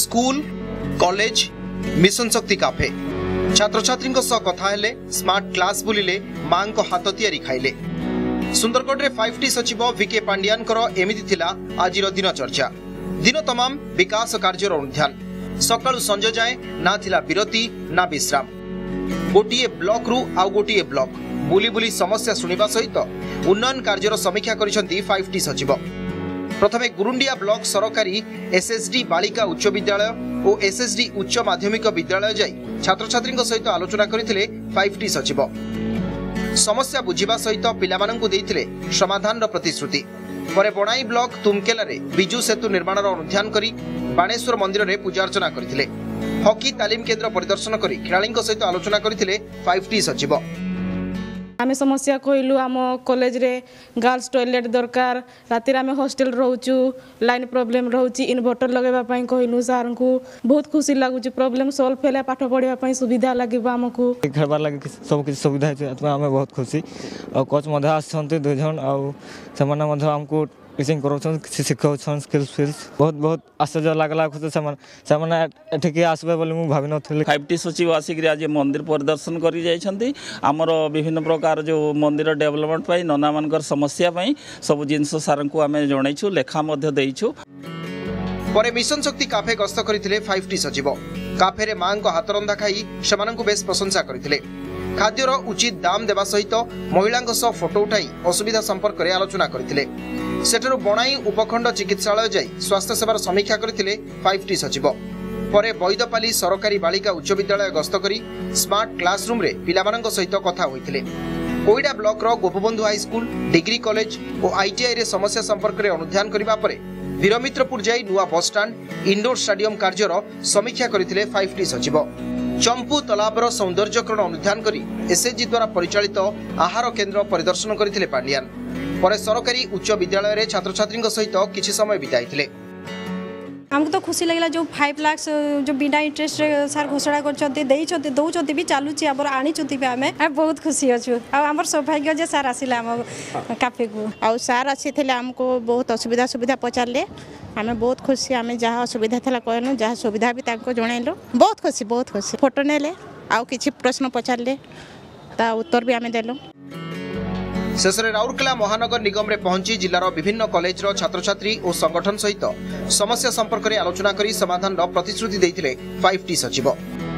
School college mission Shakti cafe छात्र छात्री कथा हेले स्मार्ट क्लास बुलिले मां को हाथ तैयारी खाइले। सुंदरगढ़ 5T सचिव VK पांडियान एमिति थिला आजिर दिन चर्चा। दिन तमाम विकास कार्यर अनुध्यान सकाळु संज जाए ना थिला विरति ना विश्राम। गोटिए ब्लॉक रु आउ गोटिए ब्लॉक बुली बुली समस्या सुनिबा सहित उन्नयन कार्यर समीक्षा करिसंती 5T सचिव। प्रथमे गुरुंडिया ब्लॉक सरकारी SSD बालिका उच्च विद्यालय और SSD उच्च माध्यमिक विद्यालय जाई छात्र छात्री सहित आलोचना करथिले 5T सचिव। समस्या बुझिबा सहित पिलामानंकु देइथिले समाधान प्रतिश्रुति। परे बणाई ब्लॉक तुमकेलारे बिजु सेतु निर्माणर अनुध्यान करी बाणेश्वर मंदिर रे पूजा अर्चना करथिले। हॉकी तालीम केन्द्र परिदर्शन करी खेलाड़ी सहित आलोचना करथिले 5T सचिव। आमे समस्या कहलु आम कॉलेज रे गर्ल्स टॉयलेट दरकार रातिर आमे हॉस्टल रहउचु लाइन प्रॉब्लम रहउची इन्वर्टर लगेबा पई कहलु सर को बहुत खुशी लागुची प्रॉब्लम सॉल्व फेले पाठ पढिबा पई सुविधा लागिबा हमकु खेलबा लागि सब किछ सुविधा है आमे बहुत खुशी और कोच मधे आछंती दो जन और समान मधे हमकु टीचिंग करोछन शिक्षक स्किल्स बहुत बहुत आश्चर्य लागला खुद समान एठिके आसबे बोली मु भाबी नथले। 5T सचिव आसिक आज मंदिर परिदर्शन करी जाइछंती आमर विभिन्न प्रकार जो मंदिर डेवलपमेंट पाई नना मानकर समस्या पाई सब जिंस सार को आमे जणाइछु लेखा मध्ये देइछु। परे मिशन शक्ति काफे गस्त करथिले 5T सचिव। काफे रे मां को हाथ रंधा खाई सेमानंकु बेस प्रशंसा करथिले। खाद्यर उचित दाम देवा सहित महिलांक सह फोटो उठाई असुविधा संपर्क में आलोचना करथिले। सेठरू बणाई उपखंड चिकित्सालय जाई स्वास्थ्य सेवार समीक्षा करथिले 5T सचिव। परे बैदपाली सरकारी बालिका उच्च विद्यालय गस्त करी स्मार्ट क्लासरूम रे पिलामानंक सहित कथा होइथिले। कोइडा ब्लॉक रो Gopabandhu high school degree college और ITI रे समस्या संपर्क में अनुध्यान करबा परे वीरमित्रपुर जाई नुआ bus stand indoor stadium career समीक्षा करथिले 5T सचिव। चंपू तालाबर सौंदर्यकरण अनुध्यान करी SHG द्वारा परिचालित आहार केन्द्र परिदर्शन करथिले पांडियान। परे सरकारी उच्च विद्यालय रे छात्र छात्री सहित किछि समय बिताइथिले। हमको तो खुशी लगला जो 5 लाख जो बिना इंटरेस्ट रे सर घोषणा करछते देइछते दउछते भी चालुची आबर आनिछती भी हमें बहुत खुशी अछु। आ हमर सौभाग्य जे सर आसिला हम काफे को आ सर आसीथिले हमको बहुत सुविधा पचारले हमें बहुत खुशी हमें जहाँ असुविधा था कहलु जहाँ सुविधा भी ताको जणाइलो बहुत खुशी फोटो नेले आ किछि प्रश्न पचारले ता उत्तर भी हमें देलो। शेष में राउरकेला महानगर निगम रे पहुंची जिलार विभिन्न कॉलेज रो छात्र छात्री और संगठन सहित समस्या संपर्क में आलोचना करी समाधान प्रतिश्रुति देइथिले 5T सचिव।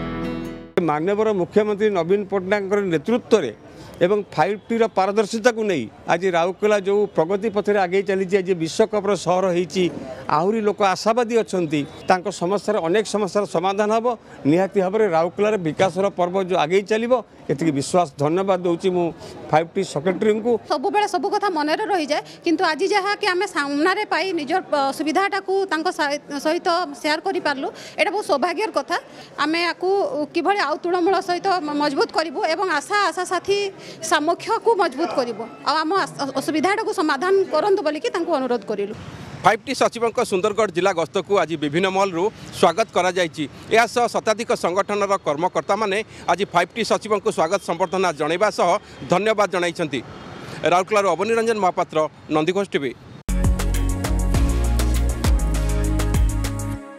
माननीय मुख्यमंत्री नवीन पट्टनायक नेतृत्व में एवं 5T पारदर्शिता को नहीं आज राउरकेला जो प्रगति पथरे आगे चली आज विश्वकप्र सहर होती आहरी लोक आशावादी अच्छा समस्या अनेक समस्यार समाधान हम निहाती भाव में राउरकेलार विकास पर्व जो आगे चलो ये विश्वास धन्यवाद दूसरी मु 5T सेक्रेटरी को सब बेले सब कथा मन रही जाए किंतु आज जहाँ कि आम सामने पाई निजर सुविधाटा को सहित शेयर कर पार्लु एटा बहुत सौभाग्यर कथा आम या किभली आउ तृणमूल सहित मजबूत करूँ एवं आशा आशा साथी सामर्थ्य को मजबूत करूँ आम असुविधाटा को समाधान करंतु बोलिकी अनुरोध करूँ। 5T सचिव सुंदरगढ़ जिला गस्त को आज विभिन्न महलू स्वागत करा जायछि। या सह शताधिक संगठन कर्मकर्ता माने आज 5T सचिव को स्वागत संबर्धना जणाइबा सह धन्यवाद जणाइछन्ति। राउरकेला अवनी रंजन महापात्र नंदीघोष टीवी।